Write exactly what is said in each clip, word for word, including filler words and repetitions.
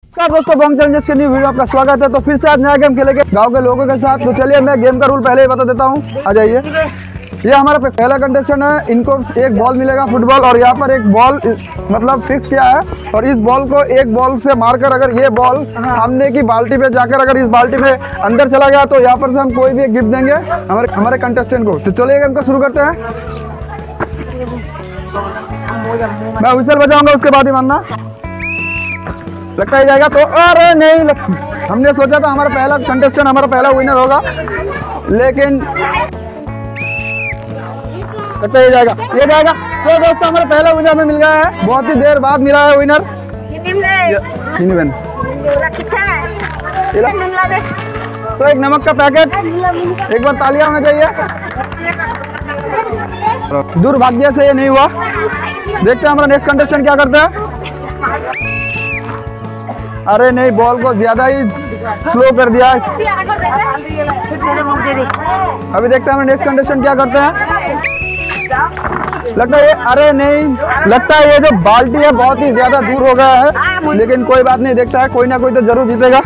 दोस्तों Bong challenges के new video आपका स्वागत है। तो फिर से आज नया गेम खेलेंगे गांव के लोगों के साथ। तो चलिए मैं गेम का रूल पहले ही बता देता हूँ, आ जाइए। ये हमारा पहला कंटेस्टेंट है, इनको एक बॉल मिलेगा फुटबॉल, और यहाँ पर एक बॉल मतलब फिक्स किया है, और इस बॉल को एक बॉल से मारकर अगर ये बॉल सामने की बाल्टी पे जाकर अगर इस बाल्टी में अंदर चला गया तो यहाँ पर से हम कोई भी एक गिफ्ट देंगे हमारे हमारे कंटेस्टेंट को। तो चलिए गेम को शुरू करते हैं। मैं व्हिसल बजाऊंगा, उसके बाद ही मानना। लगता ही जाएगा तो अरे नहीं लग... हमने सोचा था हमारा पहला कंटेस्टेंट हमारा पहला विनर होगा, लेकिन लगता ही जाएगा ये जाएगा। तो दोस्तों हमारा पहला विनर हमें मिल गया है, बहुत ही देर बाद मिला है विनर। तो एक नमक का पैकेट, एक बार तालियां होना चाहिए। दुर्भाग्य से ये नहीं हुआ। देखते हैं हमारा नेक्स्ट कंटेस्टेंट क्या करता है। अरे नहीं, बॉल को ज्यादा ही स्लो कर दिया। अभी देखते हैं हमारे नेक्स्ट कंटेस्टेंट क्या करते हैं। लगता है ये अरे नहीं, लगता है ये जो बाल्टी है बहुत ही ज्यादा दूर हो गया है, लेकिन कोई बात नहीं, देखता है कोई ना कोई तो जरूर जीतेगा।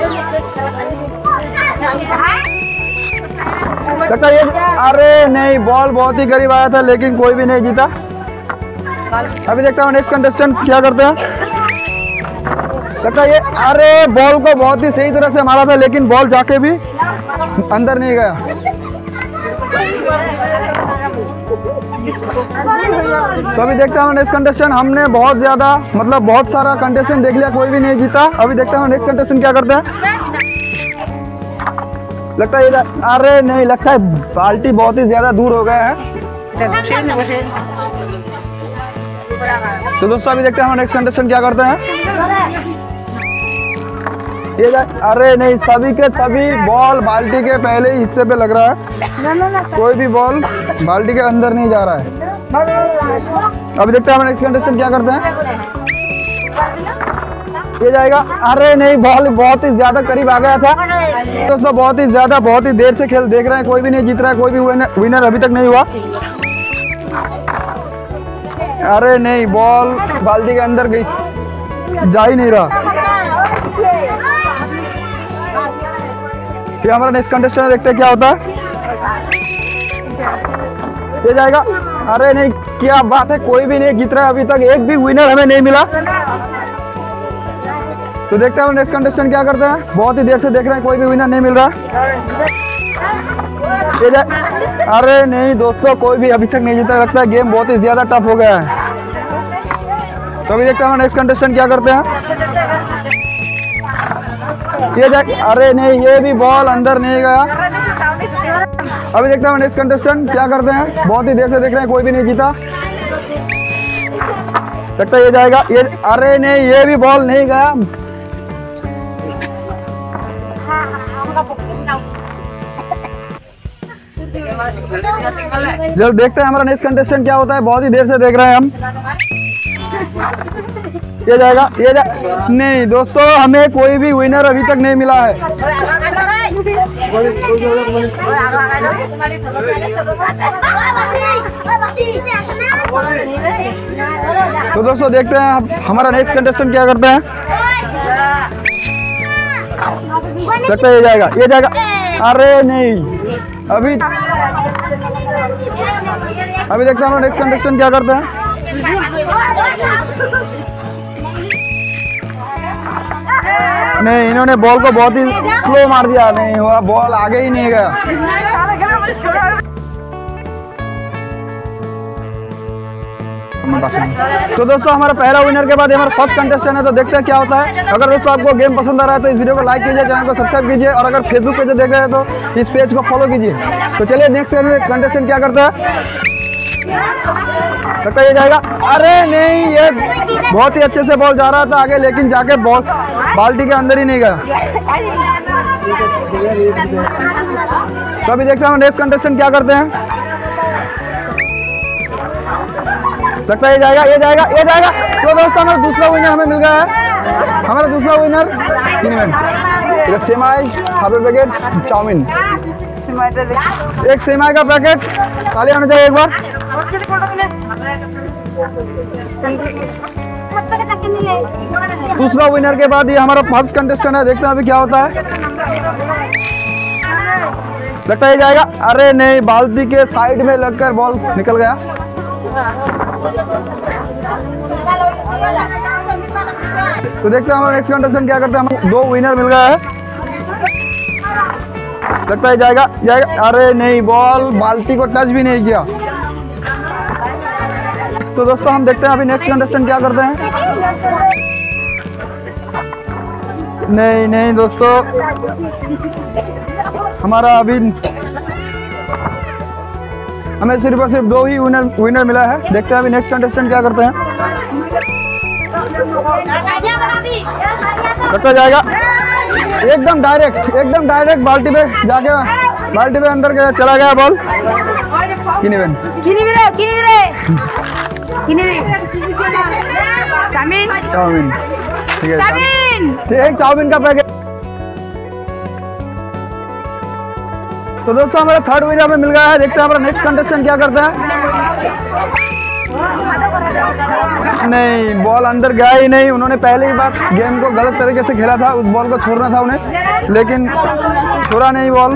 लगता है ये अरे नहीं, बॉल बहुत ही करीब आया था लेकिन कोई भी नहीं जीता। अभी देखता हूँ नेक्स्ट कंटेस्टेंट क्या करते हैं। लगता है ये अरे बॉल को बहुत ही सही तरह से मारा था, लेकिन बॉल जाके भी अंदर नहीं गया। तो अभी देखता हूँ नेक्स्ट कंटेस्टेंट। हमने बहुत ज्यादा मतलब बहुत सारा कंटेस्टेंट देख लिया, कोई भी नहीं जीता। अभी देखता हूँ नेक्स्ट कंटेस्टेंट क्या करते हैं। लगता है ये अरे नहीं, लगता है बाल्टी बहुत ही ज्यादा दूर हो गया है। तो दोस्तों अभी देखते हैं नेक्स्ट कंटेस्टेंट क्या करते हैं। ये अरे नहीं, सभी के सभी बॉल बाल्टी के पहले ही हिस्से पे लग रहा है, कोई भी बॉल बाल्टी के अंदर नहीं जा रहा है। अभी देखते हैं नेक्स्ट कंटेस्टेंट क्या करते हैं। ये जाएगा अरे नहीं, बॉल बहुत ही ज्यादा करीब आ गया था। दोस्तों बहुत ही ज्यादा बहुत ही देर से खेल देख रहे हैं, कोई भी नहीं जीत रहा है, कोई भी विनर, विनर अभी तक नहीं हुआ। अरे नहीं, बॉल बाल्टी के अंदर गई, जा ही नहीं रहा। ये हमारा नेक्स्ट कंटेस्टेंट है, देखते हैं क्या होता है। ये जाएगा अरे नहीं, क्या बात है, कोई भी नहीं जीत रहा है अभी तक, एक भी विनर हमें नहीं मिला। तो देखते हैं नेक्स्ट कंटेस्टेंट क्या करते हैं। बहुत ही देर से देख रहे हैं, कोई भी विनर नहीं मिल रहा। ये जाए अरे नहीं दोस्तों, कोई भी अभी तक नहीं जीता। लगता है गेम बहुत ही ज्यादा टफ हो गया है। तो अभी देखते हैं नेक्स्ट कंटेस्टेंट क्या करते हैं। ये जाए अरे नहीं, ये भी बॉल अंदर नहीं गया। अभी देखते हैं नेक्स्ट कंटेस्टेंट क्या करते हैं। बहुत ही देर से देख रहे हैं, कोई भी नहीं जीता। लगता है ये जाएगा, ये अरे नहीं, ये भी बॉल नहीं गया। जब देखते हैं हमारा नेक्स्ट कंटेस्टेंट क्या होता है। बहुत ही देर से देख रहे हैं हम। ये जाएगा, ये जा... नहीं दोस्तों, हमें कोई भी विनर अभी तक नहीं मिला है। तो दोस्तों देखते हैं हमारा नेक्स्ट कंटेस्टेंट क्या करते हैं। लगता है ये जाएगा, ये जाएगा अरे नहीं। अभी अभी देखते हैं हमारा नेक्स्ट कंटेस्टेंट क्या करते हैं। नहीं, इन्होंने बॉल को बहुत ही स्लो मार दिया, नहीं हुआ, बॉल आगे ही नहीं गया। तो दोस्तों हमारा पहला विनर के बाद हमारा फर्स्ट कंटेस्टेंट है। तो देखते हैं क्या होता है। अगर दोस्तों आपको गेम पसंद आ रहा है तो इस वीडियो को लाइक कीजिए, चैनल को सब्सक्राइब कीजिए, और अगर फेसबुक पे जो देख रहे हैं तो इस पेज को फॉलो कीजिए। तो चलिए नेक्स्ट कंटेस्टेंट क्या करता है। लगता है ये जाएगा अरे नहीं, ये बहुत ही अच्छे से बॉल जा रहा था आगे, लेकिन जाके बॉल बाल्टी के अंदर ही नहीं गया। तो अभी देखते हैं नेक्स्ट कंटेस्टेंट क्या करते हैं। लगता है ये जाएगा, ये जाएगा, ये जाएगा। तो दोस्तों हमारा दूसरा विनर हमें मिल गया है। हमारा दूसरा विनर सेमाई हाफ पैकेट चाउमीन, एक सेमाई का पैकेट। खाली आना चाहिए एक बार। दूसरा विनर के बाद ये हमारा फर्स्ट कंटेस्टेंट है, देखते हैं अभी क्या होता है। लगता है जाएगा, अरे नहीं, बाल्टी के साइड में लगकर बॉल निकल गया। तो देखते हैं हमारा नेक्स्ट कंटेस्टेंट क्या करते हैं। हमें दो विनर मिल गया है, लगता है जाएगा जाएगा अरे नहीं, बॉल बाल्टी को टच भी नहीं किया। तो दोस्तों हम देखते हैं अभी नेक्स्ट कंटेस्टेंट क्या करते हैं। नहीं नहीं दोस्तों, हमारा अभी हमें सिर्फ और सिर्फ दो ही विनर विनर मिला है। देखते हैं अभी नेक्स्ट कंटेस्टेंट क्या करते हैं। लगता जाएगा एकदम डायरेक्ट एकदम डायरेक्ट बाल्टी पे जाके बाल्टी पे अंदर गया, चला गया बॉल। किनी बेन किनी बिरे किनी बिरे किनी चाउमीन चाउमीन ठीक है, चाउमीन एक चाउमीन का पैकेट। तो दोस्तों हमारा थर्ड विनर में मिल गया है। देखते हैं हमारा नेक्स्ट कंटेस्टेंट क्या करता है। नहीं, बॉल अंदर गया ही नहीं। उन्होंने पहले ही बार गेम को गलत तरीके से खेला था, उस बॉल को छोड़ना था उन्हें, लेकिन छोड़ा नहीं बॉल।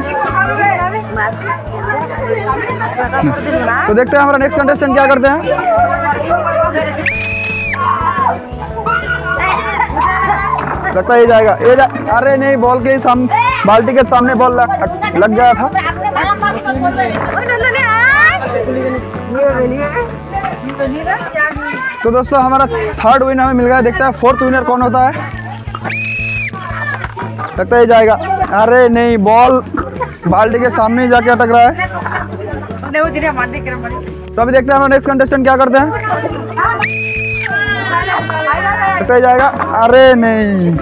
तो देखते हैं हमारा नेक्स्ट कंटेस्टेंट क्या करते हैं। लगता ही जाएगा ये जा, अरे नहीं, बॉल के सामने बाल्टी के सामने बॉल लग, लग गया था। तो दोस्तों हमारा थर्ड विनर हमें मिल गया। देखते हैं फोर्थ विनर कौन होता है। लगता ही जाएगा, अरे नहीं, बॉल बाल्टी के सामने ही जाके अटक रहा है। तो अभी देखते हैं हमारा नेक्स्ट कंटेस्टेंट क्या करते हैं। लगता ही जाएगा, अरे नहीं,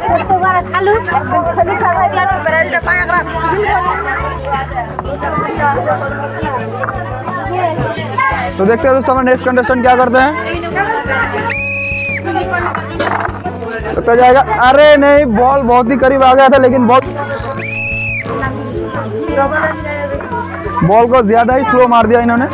तो देखते हैं दोस्तों हमारे नेक्स्ट कंटेस्टेंट क्या करते हैं। लगता जाएगा, अरे नहीं, बॉल बहुत ही करीब आ गया था, लेकिन बॉल बॉल को ज्यादा ही स्लो मार दिया इन्होंने।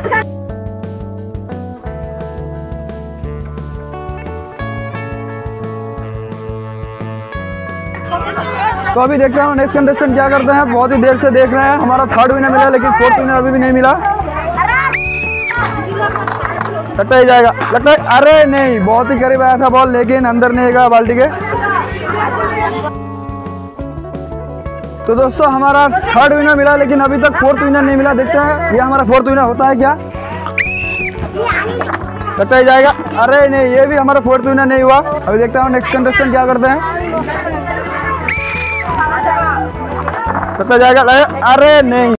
तो अभी देखते हैं नेक्स्ट कंटेस्टेंट क्या करते हैं। बहुत ही देर से देख रहे हैं, हमारा थर्ड विनर मिला, लेकिन फोर्थ विनर अभी भी नहीं मिला। लगता ही जाएगा, लगता है, अरे नहीं, बहुत ही करीब आया था बॉल, लेकिन अंदर नहीं गया बाल्टी के। तो दोस्तों हमारा थर्ड विनर मिला, लेकिन अभी तक फोर्थ विनर नहीं मिला। देखते हैं ये हमारा फोर्थ विनर होता है क्या। लगता ही जाएगा, अरे नहीं, ये भी हमारा फोर्थ विनर नहीं हुआ। अभी देखते हैं नेक्स्ट कंटेस्टेंट क्या करते हैं। लगता जाएगा, अरे नहीं।